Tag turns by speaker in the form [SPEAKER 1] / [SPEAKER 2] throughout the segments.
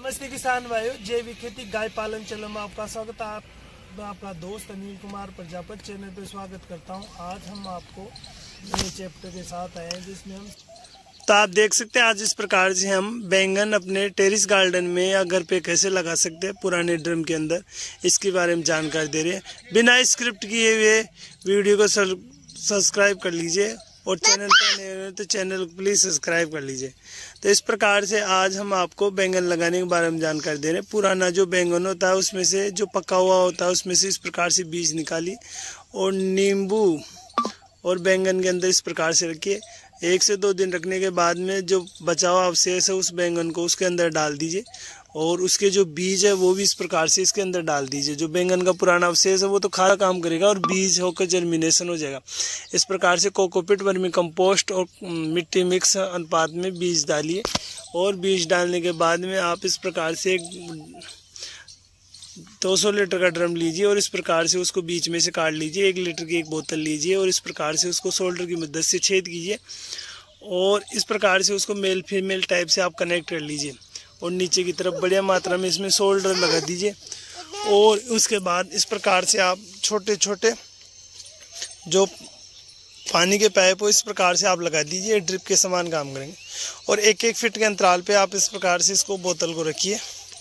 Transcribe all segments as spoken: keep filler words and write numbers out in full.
[SPEAKER 1] नमस्ते किसान भाइयों, जैविक खेती गाय पालन चैनल में आपका स्वागत है। आप मैं आपका दोस्त अनिल कुमार प्रजापति चैनल पे स्वागत करता हूं। आज हम आपको नए चैप्टर के साथ आए हैं जिसमें हम तो आप देख सकते हैं आज इस प्रकार से हम बैंगन अपने टेरिस गार्डन में या घर पे कैसे लगा सकते हैं पुराने ड्रम के अंदर, इसके बारे में जानकारी दे रहे हैं। बिना स्क्रिप्ट किए हुए वीडियो को सब्सक्राइब कर लीजिए और चैनल पर नए हो तो चैनल को प्लीज़ सब्सक्राइब कर लीजिए। तो इस प्रकार से आज हम आपको बैंगन लगाने के बारे में जानकारी दे रहे हैं। पुराना जो बैंगन होता है उसमें से जो पका हुआ होता है उसमें से इस प्रकार से बीज निकाली और नींबू और बैंगन के अंदर इस प्रकार से रखिए। एक से दो दिन रखने के बाद में जो बचा हुआ अवशेष है उस बैंगन को उसके अंदर डाल दीजिए और उसके जो बीज है वो भी इस प्रकार से इसके अंदर डाल दीजिए। जो बैंगन का पुराना अवशेष है वो तो खारा काम करेगा और बीज होकर जर्मिनेशन हो जाएगा। इस प्रकार से कोकोपीट, वर्मी कंपोस्ट और मिट्टी मिक्स अनुपात में बीज डालिए और बीज डालने के बाद में आप इस प्रकार से एक दो सौ लीटर का ड्रम लीजिए और इस प्रकार से उसको बीच में से काट लीजिए। एक लीटर की एक बोतल लीजिए और इस प्रकार से उसको शोल्डर की मदद से छेद कीजिए और इस प्रकार से उसको मेल फीमेल टाइप से आप कनेक्ट कर लीजिए और नीचे की तरफ बढ़िया मात्रा में इसमें शोल्डर लगा दीजिए। और उसके बाद इस प्रकार से आप छोटे छोटे जो पानी के पाइप हो इस प्रकार से आप लगा दीजिए, ड्रिप के समान काम करेंगे। और एक एक फीट के अंतराल पे आप इस प्रकार से इसको बोतल को रखिए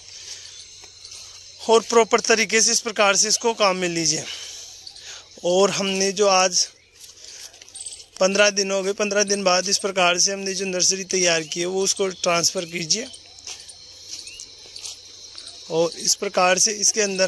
[SPEAKER 1] और प्रॉपर तरीके से इस प्रकार से इसको काम में लीजिए। और हमने जो आज पंद्रह दिन हो गए, पंद्रह दिन बाद इस प्रकार से हमने जो नर्सरी तैयार की है वो उसको ट्रांसफ़र कीजिए और इस प्रकार से इसके अंदर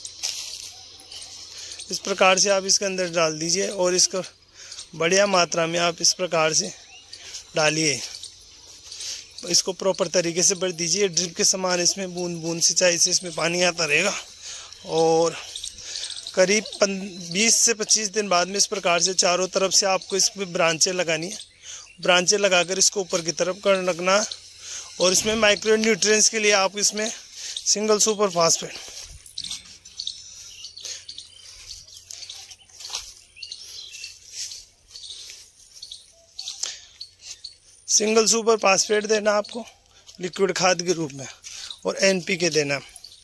[SPEAKER 1] इस प्रकार से आप इसके अंदर डाल दीजिए और इसको बढ़िया मात्रा में आप इस प्रकार से डालिए। इसको प्रॉपर तरीके से भर दीजिए, ड्रिप के समान इसमें बूंद बूंद सिंचाई से इसमें पानी आता रहेगा। और करीब बीस से पच्चीस दिन बाद में इस प्रकार से चारों तरफ से आपको इसमें ब्रांचें लगानी है। ब्रांचें लगाकर इसको ऊपर की तरफ कर रखना और इसमें माइक्रो न्यूट्रिएंट्स के लिए आप इसमें single super phosphate single super phosphate देना आपको लिक्विड खाद के रूप में और एनपीके देना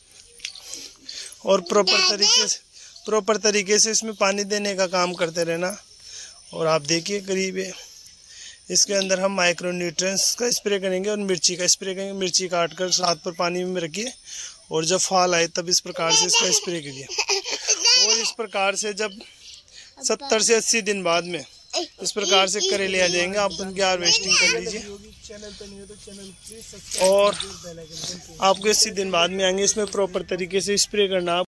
[SPEAKER 1] और प्रॉपर तरीके से प्रॉपर तरीके से इसमें पानी देने का काम करते रहना। और आप देखिए करीब इसके अंदर हम माइक्रो न्यूट्रिएंट्स का स्प्रे करेंगे और मिर्ची का स्प्रे करेंगे। मिर्ची काट कर साथ पर पानी में रखिए और जब फाल आए तब इस प्रकार से इसका स्प्रे कीजिए। और इस प्रकार से जब सत्तर से अस्सी दिन बाद में इस प्रकार से करेले आ जाएंगे, आप उनकी हार्वेस्टिंग कर लीजिए। और आपको अस्सी दिन बाद में आएंगे, इसमें प्रॉपर तरीके से स्प्रे करना।